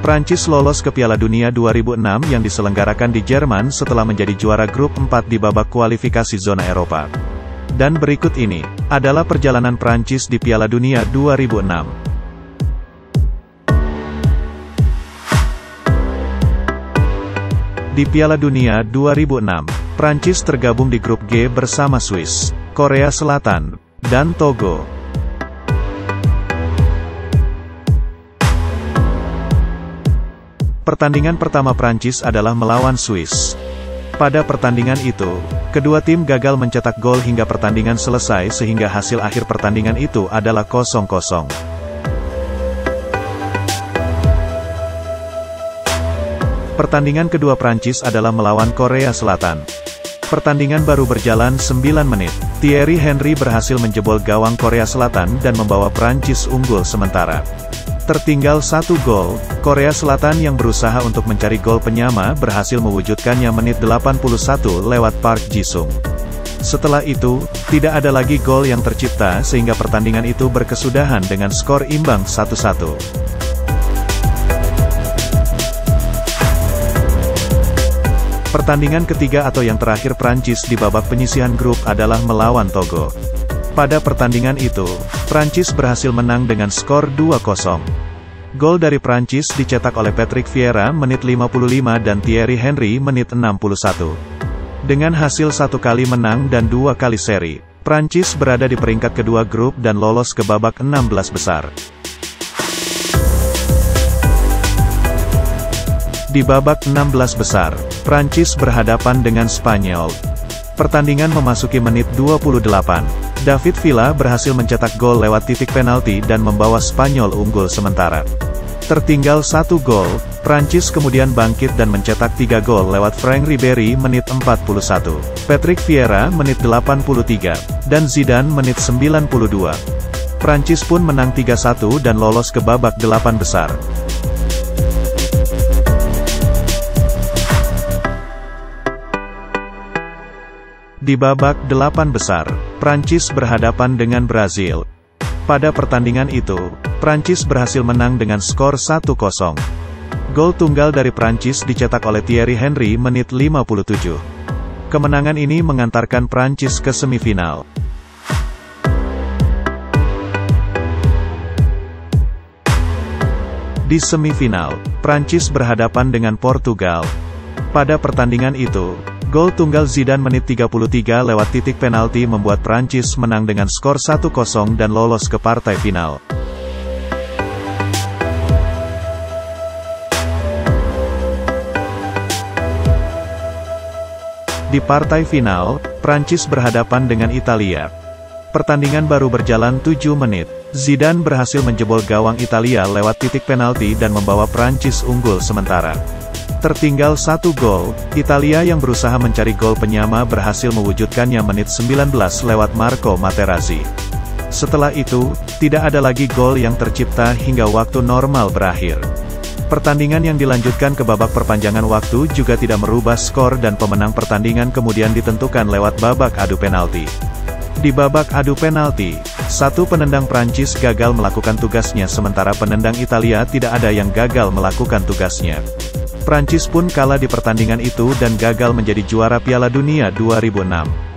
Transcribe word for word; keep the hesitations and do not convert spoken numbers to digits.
Prancis lolos ke Piala Dunia dua ribu enam yang diselenggarakan di Jerman setelah menjadi juara grup empat di babak kualifikasi zona Eropa. Dan berikut ini adalah perjalanan Prancis di Piala Dunia dua ribu enam. Di Piala Dunia dua ribu enam, Prancis tergabung di grup G bersama Swiss, Korea Selatan, dan Togo. Pertandingan pertama Prancis adalah melawan Swiss. Pada pertandingan itu, kedua tim gagal mencetak gol hingga pertandingan selesai sehingga hasil akhir pertandingan itu adalah kosong kosong. Pertandingan kedua Prancis adalah melawan Korea Selatan. Pertandingan baru berjalan sembilan menit. Thierry Henry berhasil menjebol gawang Korea Selatan dan membawa Prancis unggul sementara. Tertinggal satu gol, Korea Selatan yang berusaha untuk mencari gol penyama berhasil mewujudkannya menit delapan puluh satu lewat Park Ji-sung. Setelah itu, tidak ada lagi gol yang tercipta sehingga pertandingan itu berkesudahan dengan skor imbang satu satu. Pertandingan ketiga atau yang terakhir Prancis di babak penyisihan grup adalah melawan Togo. Pada pertandingan itu, Prancis berhasil menang dengan skor dua kosong. Gol dari Prancis dicetak oleh Patrick Vieira menit lima puluh lima dan Thierry Henry menit enam puluh satu. Dengan hasil satu kali menang dan dua kali seri, Prancis berada di peringkat kedua grup dan lolos ke babak enam belas besar. Di babak enam belas besar, Prancis berhadapan dengan Spanyol. Pertandingan memasuki menit dua puluh delapan. David Villa berhasil mencetak gol lewat titik penalti dan membawa Spanyol unggul sementara. Tertinggal satu gol, Prancis kemudian bangkit dan mencetak tiga gol lewat Franck Ribéry menit empat puluh satu, Patrick Vieira menit delapan puluh tiga, dan Zidane menit sembilan puluh dua. Prancis pun menang tiga satu dan lolos ke babak delapan besar. Di babak delapan besar, Prancis berhadapan dengan Brazil. Pada pertandingan itu, Prancis berhasil menang dengan skor satu kosong. Gol tunggal dari Prancis dicetak oleh Thierry Henry menit lima puluh tujuh. Kemenangan ini mengantarkan Prancis ke semifinal. Di semifinal, Prancis berhadapan dengan Portugal. Pada pertandingan itu, gol tunggal Zidane menit tiga puluh tiga lewat titik penalti membuat Prancis menang dengan skor satu kosong dan lolos ke partai final. Di partai final, Prancis berhadapan dengan Italia. Pertandingan baru berjalan tujuh menit. Zidane berhasil menjebol gawang Italia lewat titik penalti dan membawa Prancis unggul sementara. Tertinggal satu gol, Italia yang berusaha mencari gol penyama berhasil mewujudkannya menit sembilan belas lewat Marco Materazzi. Setelah itu, tidak ada lagi gol yang tercipta hingga waktu normal berakhir. Pertandingan yang dilanjutkan ke babak perpanjangan waktu juga tidak merubah skor dan pemenang pertandingan kemudian ditentukan lewat babak adu penalti. Di babak adu penalti, satu penendang Prancis gagal melakukan tugasnya sementara penendang Italia tidak ada yang gagal melakukan tugasnya. Prancis pun kalah di pertandingan itu dan gagal menjadi juara Piala Dunia dua ribu enam.